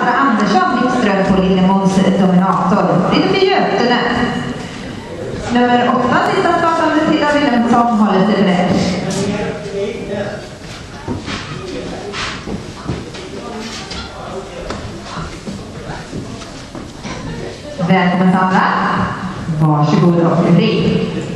Sara Andersson Wikström på Lillemons Dominator. Det blir Götene. Nummer 8 sitter startande Tilla Wilhelmsson håller sig beredd. Välkommen Sandra. Varsågod och ring.